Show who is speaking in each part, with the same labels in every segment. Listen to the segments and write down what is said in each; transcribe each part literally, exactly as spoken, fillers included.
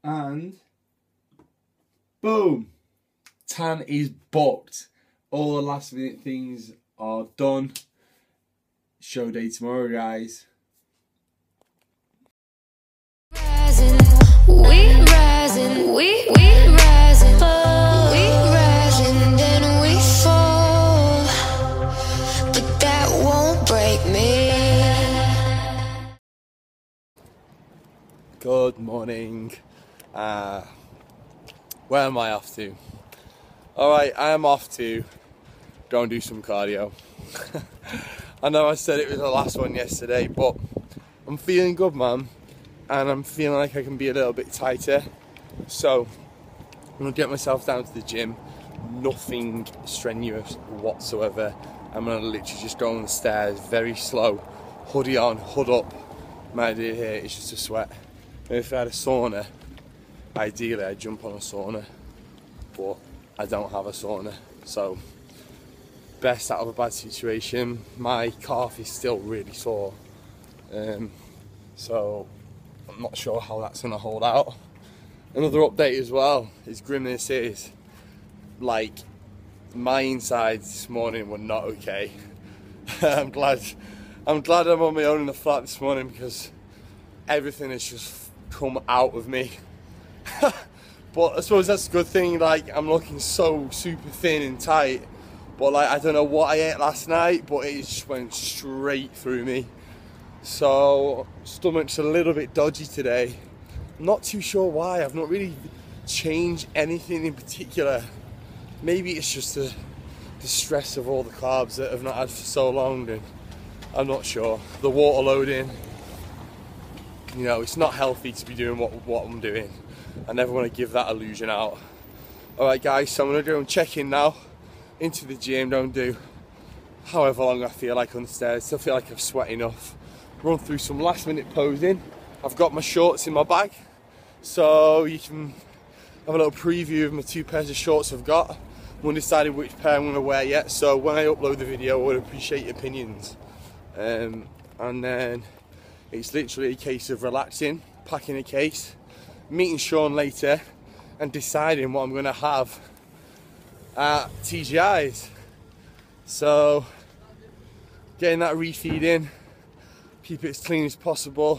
Speaker 1: And boom, tan is booked. All the last minute things are done. Show day tomorrow, guys.
Speaker 2: Rising, we rising, we we rising, we rising, then we fall, but that won't break me.
Speaker 1: Good morning. Uh, where am I off to? Alright, I am off to go and do some cardio. I know I said it was the last one yesterday, but I'm feeling good, man. And I'm feeling like I can be a little bit tighter. So I'm gonna get myself down to the gym. Nothing strenuous whatsoever. I'm gonna literally just go on the stairs very slow, hoodie on, hood up. My idea here is just to sweat. If I had a sauna, ideally I'd jump on a sauna, but I don't have a sauna. So best out of a bad situation. My calf is still really sore, um, so I'm not sure how that's going to hold out. Another update as well, as grim as it is, like, my insides this morning were not okay. I'm glad I'm glad I'm on my own in the flat this morning, because everything has just come out of me. But I suppose that's a good thing. Like, I'm looking so super thin and tight, but like, I don't know what I ate last night, but it just went straight through me. So stomach's a little bit dodgy today. I'm not too sure why. I've not really changed anything in particular. Maybe it's just the, the stress of all the carbs that I've not had for so long, and I'm not sure. The water loading, you know, it's not healthy to be doing what, what I'm doing. I never want to give that illusion out. Alright guys, so I'm going to go and check in now into the gym. Don't do however long I feel like on the stairs. Still feel like I've sweat enough. Run through some last minute posing. I've got my shorts in my bag, so you can have a little preview of my two pairs of shorts I've got. I'm undecided which pair I'm going to wear yet, so when I upload the video I would appreciate your opinions. Um, and then it's literally a case of relaxing, packing a case, meeting Sean later and deciding what I'm going to have at T G I's. So getting that refeed in, keep it as clean as possible.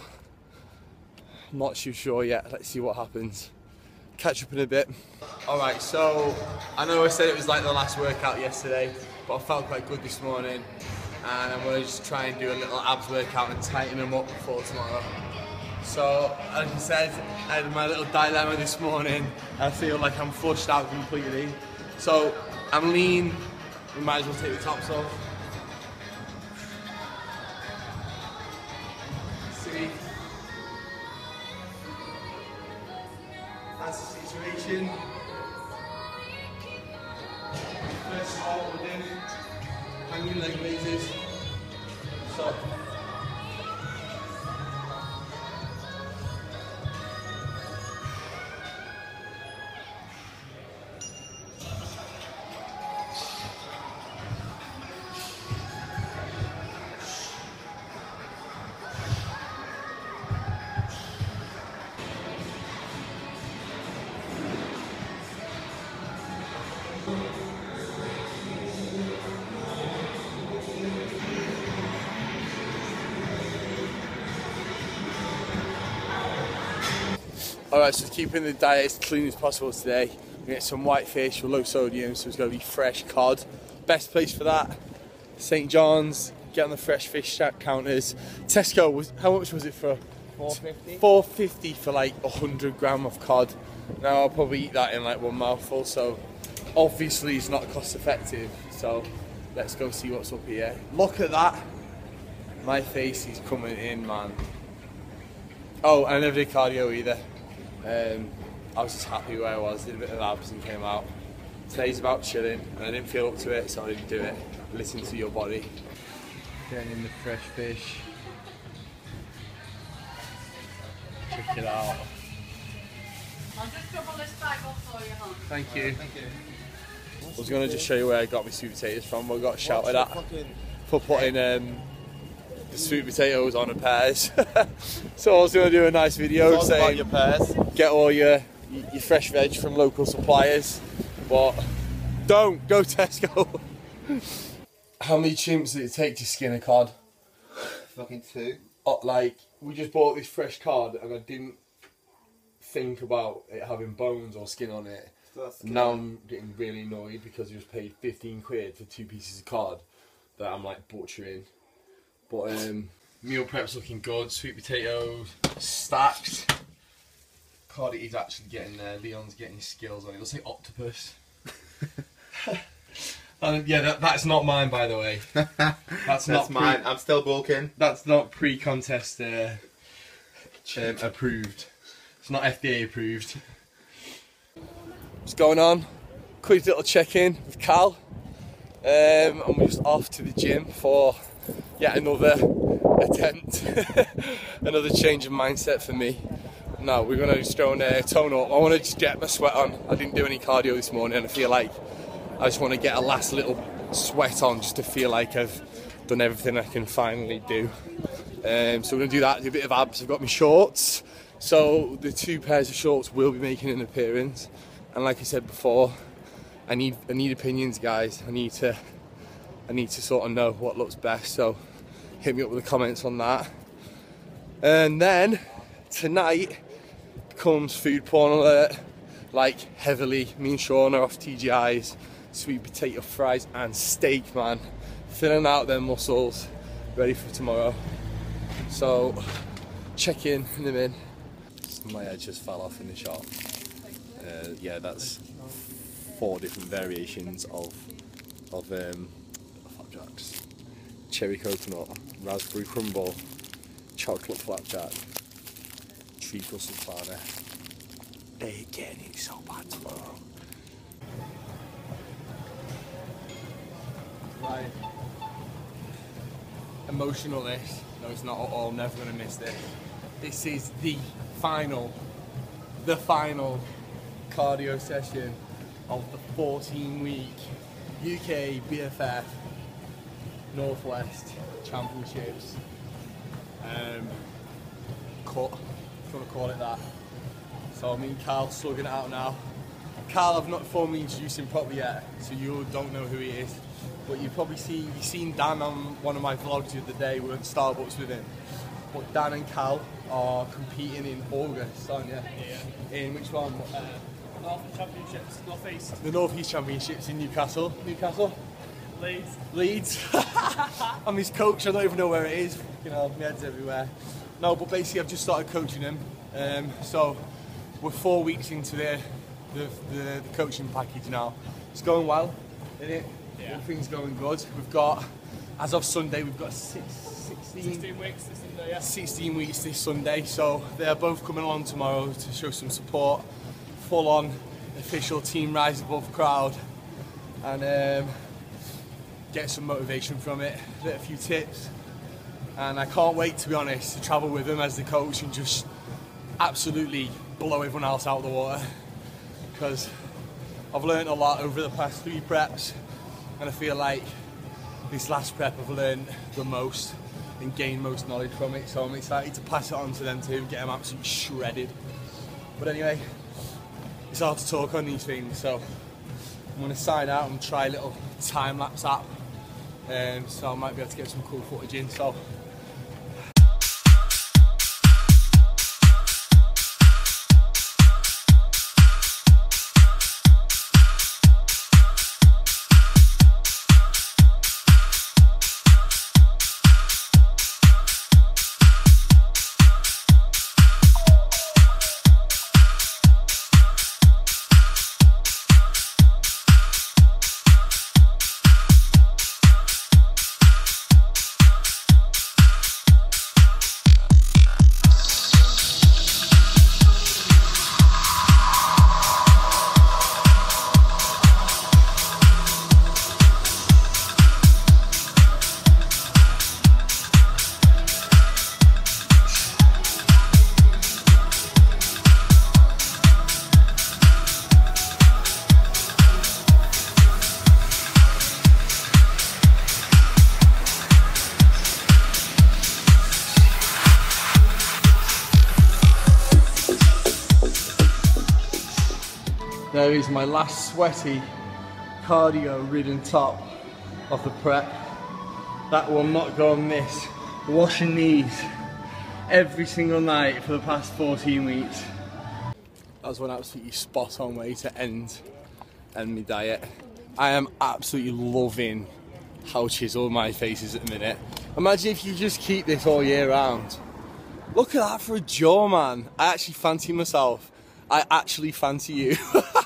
Speaker 1: I'm not too sure yet. Let's see what happens. Catch up in a bit. Alright, so I know I said it was like the last workout yesterday, but I felt quite good this morning, and I'm going to just try and do a little abs workout and tighten them up before tomorrow. So, as I said, I had my little dilemma this morning. I feel like I'm flushed out completely. So, I'm lean. We might as well take the tops off. See? That's the situation. First of all, we're doing hanging leg raises. So, alright, so keeping the diet as clean as possible today. We get some white fish with low sodium, so it's going to be fresh cod. Best place for that, Saint John's. Get on the fresh fish counters. Tesco, was how much was it for?
Speaker 3: four fifty.
Speaker 1: four fifty for like a hundred gram of cod. Now I'll probably eat that in like one mouthful, so obviously it's not cost effective. So let's go see what's up here. Look at that. My face is coming in, man. Oh, and I never did cardio either. Um, I was just happy where I was, did a bit of abs and came out. Today's about chilling, and I didn't feel up to it, so I didn't do it. Listen to your body. Getting in the fresh fish. Check it out.
Speaker 4: I'll just double this bag up for you, hon.
Speaker 1: Thank you.
Speaker 3: Thank you.
Speaker 1: I was going to just show you where I got my sweet potatoes from. I got shouted at for putting um, the sweet potatoes on a pairs. So I was going to do a nice video
Speaker 3: Talk
Speaker 1: saying
Speaker 3: about your pears.
Speaker 1: get all your, your fresh veg from local suppliers, but don't go Tesco. How many chimps did it take to skin a cod?
Speaker 3: Fucking two.
Speaker 1: Oh, like, we just bought this fresh cod and I didn't think about it having bones or skin on it. Now I'm getting really annoyed because I just paid fifteen quid for two pieces of cod that I'm like butchering. But um, meal prep's looking good. Sweet potatoes stacked. Cod is actually getting there. Leon's getting his skills on it. Looks like octopus. And yeah, that, that's not mine, by the way. That's,
Speaker 3: That's
Speaker 1: not
Speaker 3: mine.
Speaker 1: Pre-
Speaker 3: I'm still bulking.
Speaker 1: that's not pre-contest uh, um, approved. It's not F D A approved. What's going on? Quick little check-in with Cal. Um, and we're just off to the gym for yet another attempt. Another change of mindset for me. No, we're going to just go and uh, tone up. I want to just get my sweat on. I didn't do any cardio this morning and I feel like I just want to get a last little sweat on just to feel like I've done everything I can finally do. Um, so we're going to do that, do a bit of abs. I've got my shorts. So the two pairs of shorts will be making an appearance. And like I said before, I need I need opinions, guys. I need to I need to sort of know what looks best. So hit me up with the comments on that. And then tonight comes food porn alert. Like heavily, me and Sean are off T G I's, sweet potato fries and steak, man. Filling out their muscles, ready for tomorrow. So check in in a minute. My head just fell off in the shop. Uh, yeah, that's four different variations of of um, flapjacks: cherry coconut, raspberry crumble, chocolate flapjack, treacle sultana. They're getting it so bad tomorrow. Right. Emotional this. No, it's not at all. I'm never going to miss this. This is the final, the final cardio session of the fourteen week U K B F F Northwest Championships. Um, cut, if you want to call it that. So me and Carl slugging it out now. Carl, I've not formally introduced him properly yet, so you don't know who he is. But you've probably seen, you've seen Dan on one of my vlogs the other day. We were at Starbucks with him. But Dan and Cal are competing in August, aren't you? Yeah. In which one? Uh,
Speaker 5: North Championships, North East.
Speaker 1: The North East Championships in Newcastle. Newcastle?
Speaker 5: Leeds.
Speaker 1: Leeds. I'm his coach, I don't even know where it is. You know, my head's everywhere. No, but basically I've just started coaching him. Um, so we're four weeks into the, the, the, the coaching package now. It's going well, isn't it? Yeah. Everything's going good. We've got, as of Sunday, we've got six, sixteen,
Speaker 5: sixteen weeks this Sunday, yeah.
Speaker 1: sixteen weeks this Sunday. So they're both coming along tomorrow to show some support. Full on official Team Rise Above crowd. And um, get some motivation from it, get a few tips. And I can't wait, to be honest, to travel with them as the coach and just absolutely blow everyone else out of the water. Because I've learned a lot over the past three preps, and I feel like this last prep I've learned the most and gained most knowledge from it. So I'm excited to pass it on to them too, get them absolutely shredded. But anyway, it's hard to talk on these things, so I'm going to sign out and try a little time-lapse app. Um, so I might be able to get some cool footage in. So There is my last sweaty cardio ridden top of the prep. That will not go amiss. Washing these every single night for the past fourteen weeks. That was one absolutely spot on way to end, end my diet. I am absolutely loving how chiseled my face is at the minute. Imagine if you just keep this all year round. Look at that for a jaw, man. I actually fancy myself. I actually fancy you.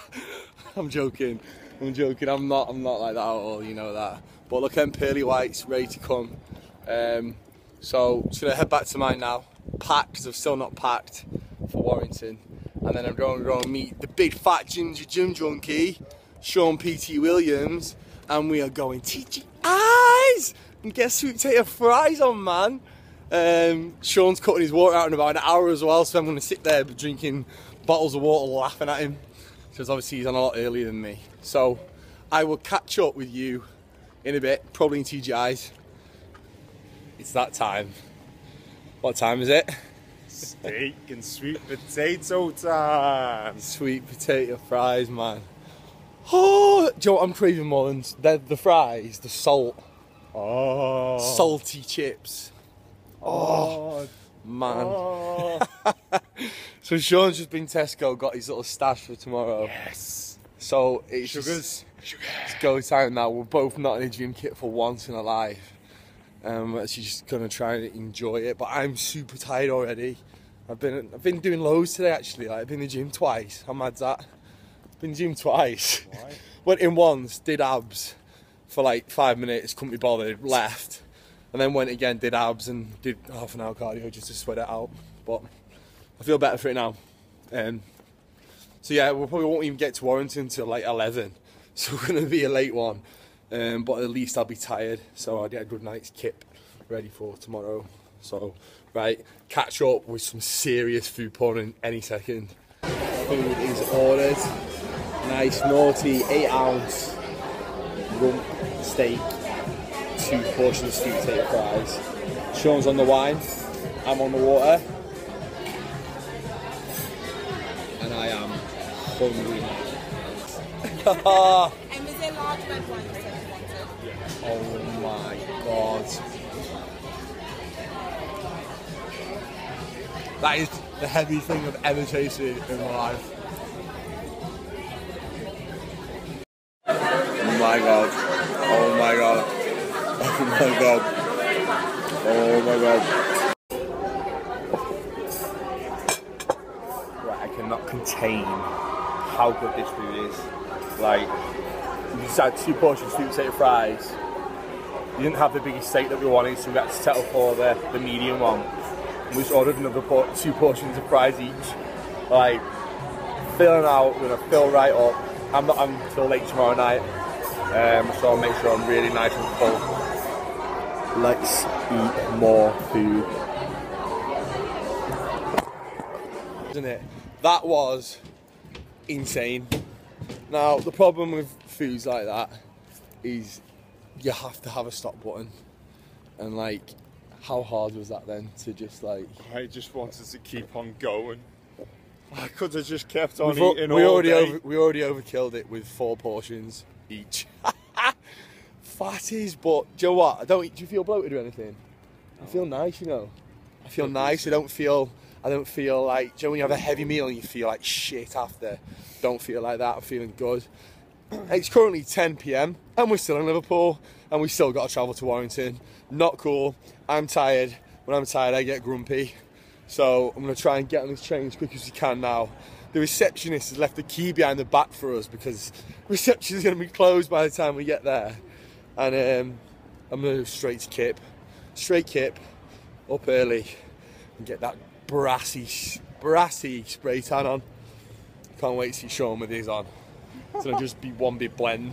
Speaker 1: I'm joking. I'm joking. I'm not. I'm not like that at all. You know that. But look at them pearly whites ready to come. Um, so just gonna head back to mine now. Packed, because I've still not packed for Warrington. And then I'm going to go and meet the big fat ginger gym junkie, Sean P T Williams, and we are going T G I's and get sweet potato fries on, man. Um, Sean's cutting his water out in about an hour as well, so I'm going to sit there drinking bottles of water, laughing at him, because obviously he's on a lot earlier than me. So I will catch up with you in a bit, probably in T G I's. It's that time. What time is it?
Speaker 6: Steak and sweet potato time.
Speaker 1: Sweet potato fries, man. Oh, do you know what I'm craving more than the, the fries? The salt.
Speaker 6: Oh.
Speaker 1: Salty chips. Oh,
Speaker 6: Oh.
Speaker 1: man.
Speaker 6: Oh.
Speaker 1: So Sean's just been Tesco, got his little stash for tomorrow.
Speaker 6: Yes.
Speaker 1: So it's
Speaker 6: Sugars.
Speaker 1: just, it's go time now. We're both not in a gym kit for once in our life. Um, we're actually just gonna try and enjoy it. But I'm super tired already. I've been I've been doing loads today actually. Like I've been in the gym twice. How mad's that? Been in the gym twice.
Speaker 6: Why?
Speaker 1: Went in once, did abs for like five minutes, couldn't be bothered, left, and then went again, did abs and did half an hour cardio just to sweat it out. But I feel better for it now. Um, so yeah, we probably won't even get to Warrington until like eleven. So we're gonna be a late one. Um, but at least I'll be tired, so I'll get a good night's kip ready for tomorrow. So, right, catch up with some serious food porn in any second. Food is ordered. Nice, naughty, eight ounce rump steak, two portions of sweet potato fries. Sean's on the wine, I'm on the water, and I am hungry.
Speaker 7: And was there large red one you said you wanted?
Speaker 1: Oh my god. That is the heaviest thing I've ever tasted in my life. Oh my god. Oh my god. Oh my god. Oh my god. Right, I cannot contain how good this food is. Like, we just had two portions of sweet potato fries. We didn't have the biggest steak that we wanted, so we had to settle for the, the medium one. We just ordered another por two portions of fries each. Like, filling out, we're gonna fill right up. I'm not I'm until late tomorrow night, um, so I'll make sure I'm really nice and full. Let's eat more food. Isn't it? That was insane. Now, the problem with foods like that is you have to have a stop button. And like, how hard was that then to just like...
Speaker 6: I just wanted to keep on going. I could have just kept on
Speaker 1: We've,
Speaker 6: eating
Speaker 1: we
Speaker 6: all
Speaker 1: already
Speaker 6: day.
Speaker 1: over, we already overkilled it with four portions each. Fatties, but do you know what? I don't. Do you feel bloated or anything? I feel nice, you know. I feel nice. I don't feel. I don't feel like. Do you know when you have a heavy meal and you feel like shit after? Don't feel like that. I'm feeling good. It's currently ten p m and we're still in Liverpool and we still got to travel to Warrington. Not cool. I'm tired. When I'm tired, I get grumpy. So I'm gonna try and get on this train as quick as we can now. The receptionist has left the key behind the back for us because reception is gonna be closed by the time we get there. And um, I'm gonna go straight to Kip, straight Kip, up early, and get that brassy, brassy spray tan on. Can't wait to see Sean with his on. It's gonna just be one big blend.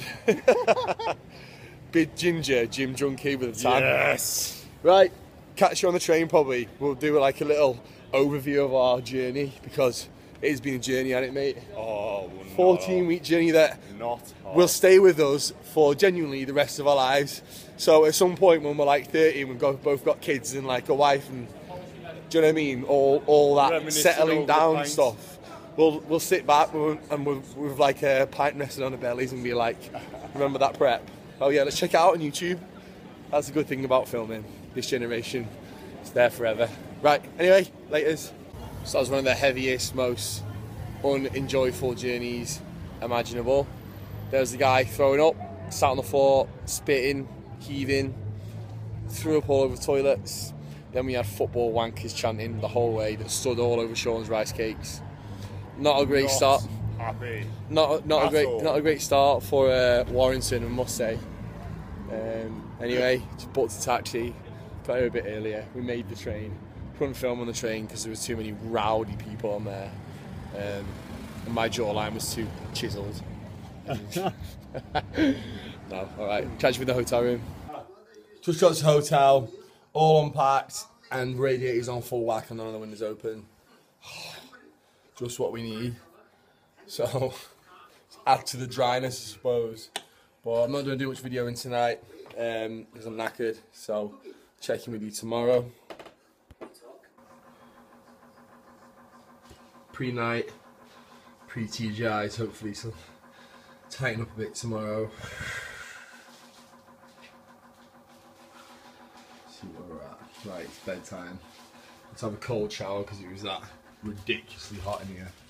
Speaker 1: Big ginger, gym junkie with a tan.
Speaker 6: Yes.
Speaker 1: Right, catch you on the train probably. We'll do like a little overview of our journey because it has been a journey, hasn't it, mate?
Speaker 6: Oh,
Speaker 1: fourteen week journey that
Speaker 6: not hard.
Speaker 1: will stay with us for genuinely the rest of our lives. So at some point when we're like thirty, we've got, both got kids and like a wife and, do you know what I mean? All all that
Speaker 6: Reminiscing
Speaker 1: settling
Speaker 6: over the
Speaker 1: down
Speaker 6: pints.
Speaker 1: stuff. we'll we'll sit back and with, with like a pint resting on our bellies and be like, remember that prep? Oh yeah, let's check it out on YouTube. That's a good thing about filming. This generation, it's there forever. Right, anyway, laters. So that was one of the heaviest, most unenjoyable journeys imaginable. There was the guy throwing up, sat on the floor, spitting, heaving, threw up all over toilets. Then we had football wankers chanting the whole way that stood all over Sean's rice cakes. Not a great
Speaker 6: Not
Speaker 1: start.
Speaker 6: Happy.
Speaker 1: Not not a
Speaker 6: At
Speaker 1: great
Speaker 6: all.
Speaker 1: not a great start for uh, Warrington, I must say. Um, anyway, just booked a taxi. Got here a bit earlier. We made the train. Couldn't film on the train because there was too many rowdy people on there, um, and my jawline was too chiselled. No, all right. Catch you in the hotel room. Just got to the hotel, all unpacked, and radiators on full whack and none of the windows open. Just what we need. So, add to the dryness, I suppose. But I'm not going to do much videoing tonight um, because I'm knackered. So, check in with you tomorrow. Pre-night, pre-T G Is, hopefully, so tighten up a bit tomorrow. See where we're at. Right, it's bedtime. Let's have a cold shower because it was that ridiculously hot in here.